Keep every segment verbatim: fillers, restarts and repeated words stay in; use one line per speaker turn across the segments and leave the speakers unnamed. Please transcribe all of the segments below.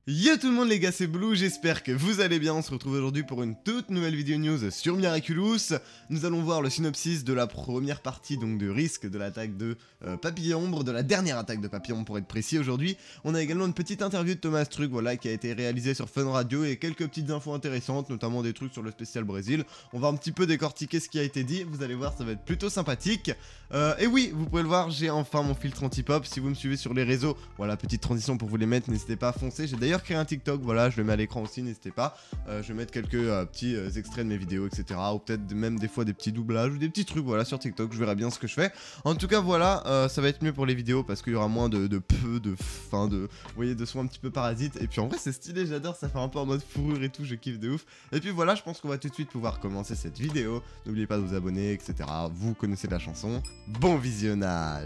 Yo tout le monde les gars, c'est Blue, j'espère que vous allez bien. On se retrouve aujourd'hui pour une toute nouvelle vidéo news sur Miraculous. Nous allons voir le synopsis de la première partie donc de Risk, de l'attaque de euh, Papillon Ombre, de la dernière attaque de Papillon pour être précis aujourd'hui. On a également une petite interview de Thomas Truc, voilà, qui a été réalisée sur Fun Radio et quelques petites infos intéressantes, notamment des trucs sur le spécial Brésil. On va un petit peu décortiquer ce qui a été dit, vous allez voir, ça va être plutôt sympathique. Euh, et oui, vous pouvez le voir, j'ai enfin mon filtre anti-pop. Si vous me suivez sur les réseaux, voilà, petite transition pour vous les mettre, n'hésitez pas à foncer. J'ai d'ailleurs créé un TikTok, voilà, je le mets à l'écran aussi, n'hésitez pas. Euh, je vais mettre quelques euh, petits euh, extraits de mes vidéos, et cetera. Ou peut-être même des fois des petits doublages ou des petits trucs, voilà, sur TikTok, je verrai bien ce que je fais. En tout cas, voilà, euh, ça va être mieux pour les vidéos parce qu'il y aura moins de, de peu, de fin, de, vous voyez, de sons un petit peu parasites. Et puis en vrai, c'est stylé, j'adore, ça fait un peu en mode fourrure et tout, je kiffe de ouf. Et puis voilà, je pense qu'on va tout de suite pouvoir commencer cette vidéo. N'oubliez pas de vous abonner, et cetera. Vous connaissez la chanson. Bon visionnage.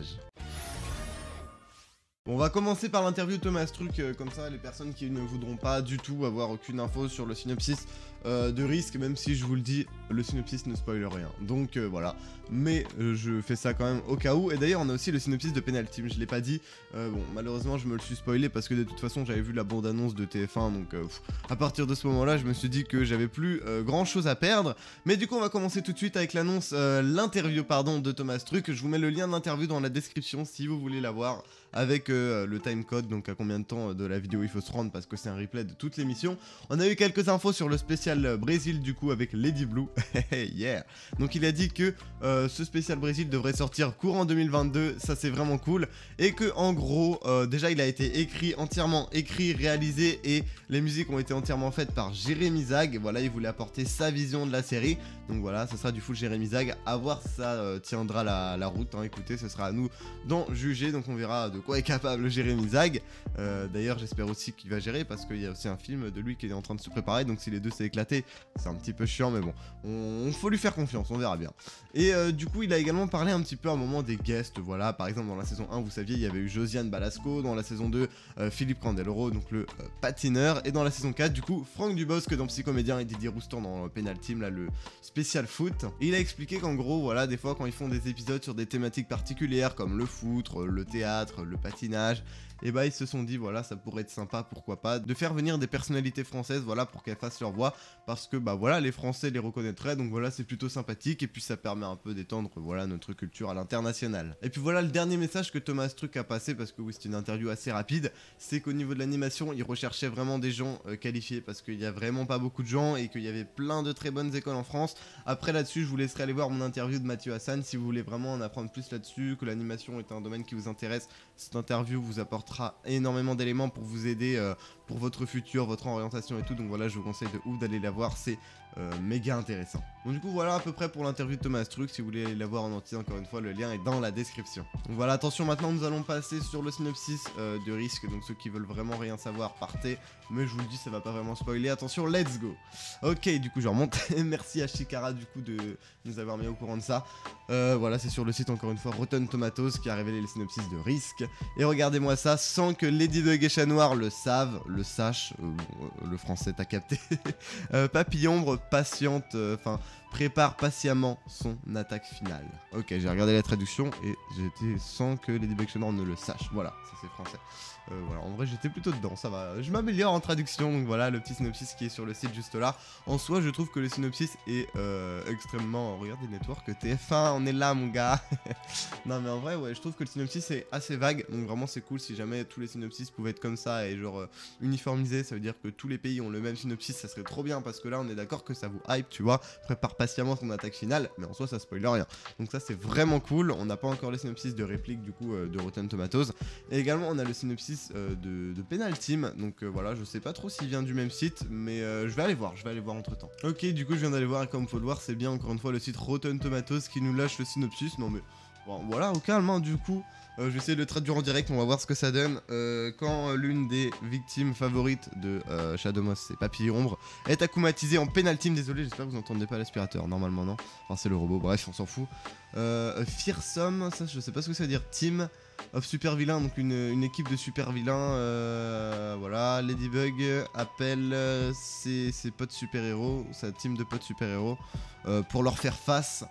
Bon, on va commencer par l'interview de Thomas Truc, euh, comme ça les personnes qui ne voudront pas du tout avoir aucune info sur le synopsis euh, de Risk, même si je vous le dis, le synopsis ne spoil rien, donc euh, voilà, mais euh, je fais ça quand même au cas où. Et d'ailleurs on a aussi le synopsis de Penal Team, je l'ai pas dit, euh, bon malheureusement je me le suis spoilé parce que de toute façon j'avais vu la bande annonce de T F un, donc euh, pff, à partir de ce moment là je me suis dit que j'avais plus euh, grand chose à perdre. Mais du coup on va commencer tout de suite avec l'annonce, euh, l'interview pardon de Thomas Truc. Je vous mets le lien de l'interview dans la description si vous voulez la voir, avec euh, le timecode, donc à combien de temps de la vidéo il faut se rendre parce que c'est un replay de toute l'émission. On a eu quelques infos sur le spécial Brésil du coup avec Lady Blue, yeah. Donc il a dit que euh, ce spécial Brésil devrait sortir courant deux mille vingt-deux, ça c'est vraiment cool. Et que en gros, euh, déjà il a été écrit, entièrement écrit, réalisé et les musiques ont été entièrement faites par Jérémy Zag. Voilà, il voulait apporter sa vision de la série. Donc voilà, ça sera du full Jérémy Zag, à voir si ça euh, tiendra la, la route, hein. Écoutez, ce sera à nous d'en juger, donc on verra de quoi est capable Jérémy Zag. Euh, D'ailleurs j'espère aussi qu'il va gérer parce qu'il y a aussi un film de lui qui est en train de se préparer, donc si les deux s'est éclaté, c'est un petit peu chiant, mais bon, on, on faut lui faire confiance, on verra bien. Et euh, du coup il a également parlé un petit peu à un moment des guests, voilà, par exemple dans la saison un vous saviez il y avait eu Josiane Balasco, dans la saison deux euh, Philippe Candeloro, donc le euh, patineur, et dans la saison quatre du coup Franck Dubosc dans Psychomédien et Didier Roustan dans Penal Team, là le spécial foot. Et il a expliqué qu'en gros voilà, des fois quand ils font des épisodes sur des thématiques particulières comme le foot, le théâtre, le patinage, et bah ils se sont dit voilà ça pourrait être sympa, pourquoi pas, de faire venir des personnalités françaises, voilà, pour qu'elles fassent leur voix, parce que bah voilà les Français les reconnaîtraient, donc voilà c'est plutôt sympathique et puis ça permet un peu d'étendre voilà notre culture à l'international. Et puis voilà le dernier message que Thomas Truc a passé, parce que oui c'est une interview assez rapide, c'est qu'au niveau de l'animation il recherchait vraiment des gens euh, qualifiés parce qu'il y a vraiment pas beaucoup de gens et qu'il y avait plein de très bonnes écoles en France. Après là-dessus je vous laisserai aller voir mon interview de Mathieu Hassan si vous voulez vraiment en apprendre plus là-dessus, que l'animation est un domaine qui vous intéresse. Cette interview vous apportera énormément d'éléments pour vous aider euh, pour votre futur, votre orientation et tout, donc voilà je vous conseille de ouf d'aller la voir, c'est euh, méga intéressant. Donc du coup voilà à peu près pour l'interview de Thomas Truc, si vous voulez aller la voir en entier encore une fois le lien est dans la description. Donc voilà, attention, maintenant nous allons passer sur le synopsis euh, de Risk, donc ceux qui veulent vraiment rien savoir partez, mais je vous le dis ça va pas vraiment spoiler, attention let's go. Ok du coup je remonte, merci à Shikara du coup de nous avoir mis au courant de ça. Euh, voilà c'est sur le site encore une fois Rotten Tomatoes qui a révélé le synopsis de Risk, et regardez-moi ça sans que Ladybug et Chat Noir le savent, le sachent, euh, bon, le français t'as capté. euh, Papillon Ombre patiente, enfin euh, prépare patiemment son attaque finale. Ok, j'ai regardé la traduction et j'étais sans que Ladybug et Chat Noir ne le sachent, voilà, ça c'est français. Euh, voilà, en vrai j'étais plutôt dedans, ça va, je m'améliore en traduction, donc voilà le petit synopsis qui est sur le site juste là. En soi je trouve que le synopsis est euh, extrêmement, regardez Network T F un, on est là mon gars. Non mais en vrai ouais, je trouve que le synopsis est assez vague, donc vraiment c'est cool si jamais tous les synopsis pouvaient être comme ça et genre euh, uniformisés, ça veut dire que tous les pays ont le même synopsis, ça serait trop bien parce que là on est d'accord que ça vous hype, tu vois, prépare patiemment son attaque finale, mais en soi ça spoil rien, donc ça c'est vraiment cool. On n'a pas encore les synopsis de réplique du coup euh, de Rotten Tomatoes, et également on a le synopsis Euh, de, de Penal Team, donc euh, voilà je sais pas trop s'il vient du même site, mais euh, je vais aller voir, je vais aller voir entre temps. Ok du coup je viens d'aller voir et comme faut le voir c'est bien encore une fois le site Rotten Tomatoes qui nous lâche le synopsis, non mais bon voilà au calme hein, du coup euh, je vais essayer de le traduire en direct, on va voir ce que ça donne. Euh, quand euh, l'une des victimes favorites de euh, Shadow Moss, c'est Papillon Ombre, est akumatisée en Penal Team, désolé j'espère que vous n'entendez pas l'aspirateur, normalement non, enfin c'est le robot, bref on s'en fout. Euh, Fearsome, ça je sais pas ce que ça veut dire, Team of super vilains, donc une, une équipe de super vilains, euh, voilà, Ladybug appelle euh, ses, ses potes super héros, sa team de potes super héros, euh, pour leur faire face,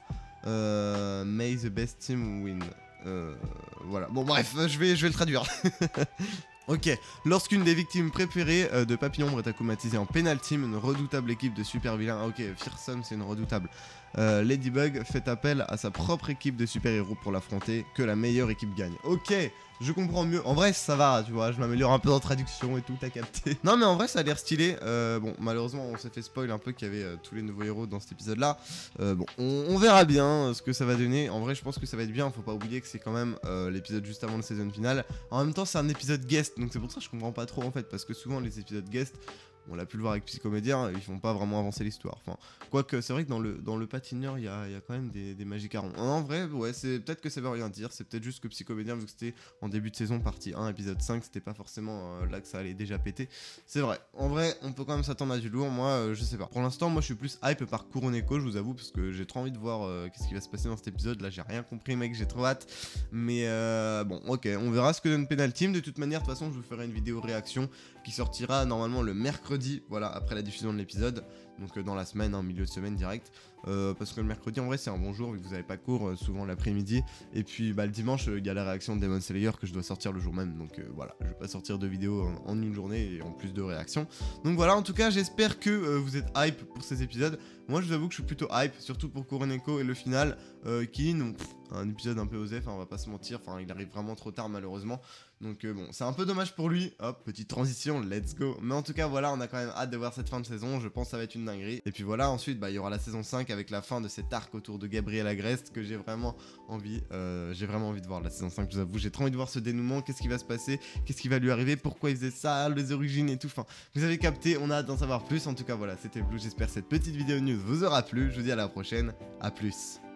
euh, may the best team win, euh, voilà, bon bref, je vais, je vais le traduire. Ok, lorsqu'une des victimes préférées euh, de Papillon Ombre est acclimatisée en Penal Team, une redoutable équipe de super vilains. Ah, ok, Fearsome c'est une redoutable. Euh, Ladybug fait appel à sa propre équipe de super-héros pour l'affronter, que la meilleure équipe gagne. Ok, je comprends mieux. En vrai, ça va, tu vois, je m'améliore un peu en traduction et tout, t'as capté. Non, mais en vrai, ça a l'air stylé. Euh, bon, malheureusement, on s'est fait spoil un peu qu'il y avait euh, tous les nouveaux héros dans cet épisode-là. Euh, bon, on, on verra bien euh, ce que ça va donner. En vrai, je pense que ça va être bien. Faut pas oublier que c'est quand même euh, l'épisode juste avant le saison finale. En même temps, c'est un épisode guest, donc c'est pour ça que je comprends pas trop en fait, parce que souvent les épisodes guest, on l'a pu le voir avec Psychomédia, ils font pas vraiment avancer l'histoire. Enfin, quoique, c'est vrai que dans le, dans le patineur, il y a, y a quand même des, des Magicarons. En vrai, ouais, c'est peut-être que ça veut rien dire. C'est peut-être juste que Psychomédia, vu que c'était en début de saison, partie un, épisode cinq, c'était pas forcément euh, là que ça allait déjà péter. C'est vrai. En vrai, on peut quand même s'attendre à du lourd. Moi, euh, je sais pas. Pour l'instant, moi, je suis plus hype par Kuroneko, je vous avoue, parce que j'ai trop envie de voir euh, qu'est-ce qui va se passer dans cet épisode. Là, j'ai rien compris, mec, j'ai trop hâte. Mais euh, bon, ok, on verra ce que donne Penal Team. De toute manière, de toute façon, je vous ferai une vidéo réaction qui sortira normalement le mercredi, voilà, après la diffusion de l'épisode, donc euh, dans la semaine, hein, milieu de semaine direct, euh, parce que le mercredi en vrai c'est un bon jour vu que vous avez pas cours, euh, souvent l'après-midi, et puis bah, le dimanche il euh, y a la réaction de Demon Slayer que je dois sortir le jour même, donc euh, voilà, je vais pas sortir de vidéo en, en une journée et en plus de réactions, donc voilà, en tout cas j'espère que euh, vous êtes hype pour ces épisodes. Moi je vous avoue que je suis plutôt hype, surtout pour Kuroneko et le final, euh, qui donc, pff, un épisode un peu osé, enfin on va pas se mentir, enfin il arrive vraiment trop tard malheureusement, donc euh, bon c'est un peu dommage pour lui, hop, petite transition, let's go. Mais en tout cas voilà, on a quand même hâte de voir cette fin de saison, je pense que ça va être une dinguerie. Et puis voilà, ensuite bah il y aura la saison cinq avec la fin de cet arc autour de Gabriel Agreste que j'ai vraiment envie, euh, j'ai vraiment envie de voir la saison cinq, je vous avoue, j'ai trop envie de voir ce dénouement, qu'est-ce qui va se passer, qu'est-ce qui va lui arriver, pourquoi il faisait ça, les origines et tout, enfin vous avez capté, on a hâte d'en savoir plus. En tout cas voilà, c'était Blue, j'espère que cette petite vidéo news vous aura plu, je vous dis à la prochaine, à plus.